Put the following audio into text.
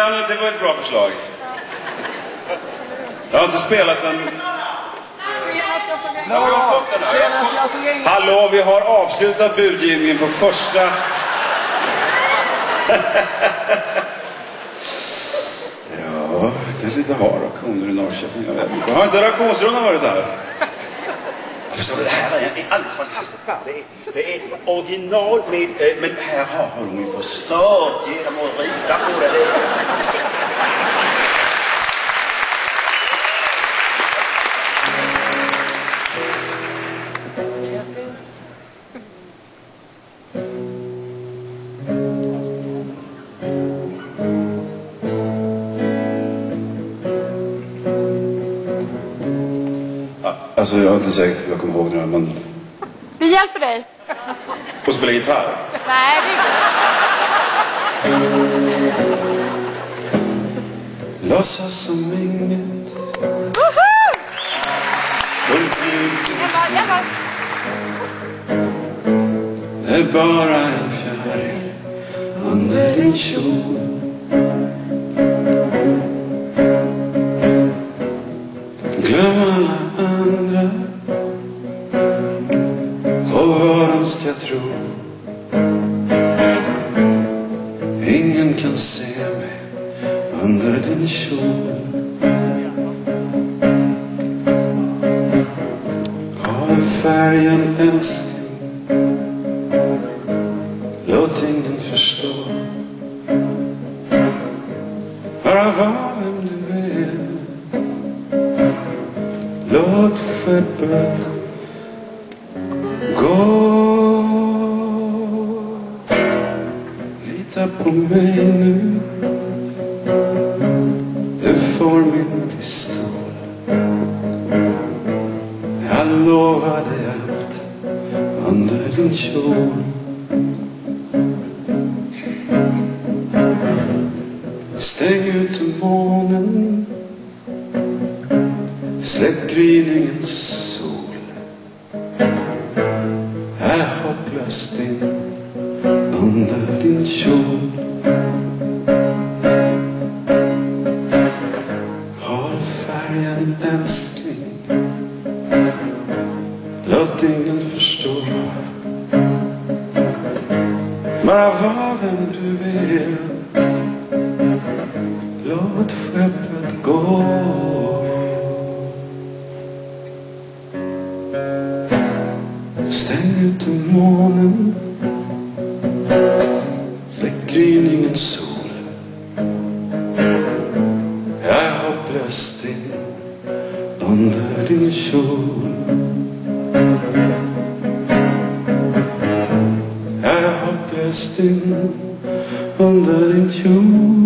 Ja, men det var ett bra förslag. Jag har inte spelat den. Hallå, vi har avslutat budgivningen på första. Ja, kanske inte har auktioner i Norrköping. Jag vet inte. Har inte auktionsrundan varit där? Jag förstår, det här är en alldeles fantastisk part. Det är original med, men här har hon ju förstört genom att rita på det. Alltså jag är inte säker på att jag kommer ihåg det, men... Vi hjälper dig. Och spela gitarr? Nej, det... Låtsas som inget. Det är bara en fjäril under din kjol. Glöm alla andra och vad de ska tro. Ingen kan se mig under din kjol. Har färgen älskling, låt ingen förstå. Bara var vem du är. Låt skeppet gå. Lita på mig nu. Du får min pistol. Jag lovar dig allt under din kjol. Stäng ut månen. Släck gryningens sol. Är hopplöst in under din kjol. Håll färgen älskling, låt ingen förstå. Bara var vem du vill. Låt skeppet gå. Stäng ut månen. Släck gryningens sol. Jag är hopplöst in under din kjol. Jag är hopplöst in under din kjol.